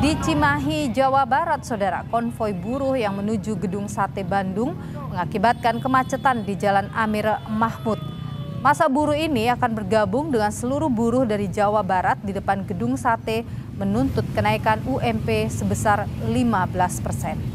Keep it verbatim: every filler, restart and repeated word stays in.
Di Cimahi, Jawa Barat, saudara, konvoi buruh yang menuju Gedung Sate Bandung mengakibatkan kemacetan di Jalan Amir Mahmud. Masa buruh ini akan bergabung dengan seluruh buruh dari Jawa Barat di depan Gedung Sate menuntut kenaikan U M P sebesar lima belas persen.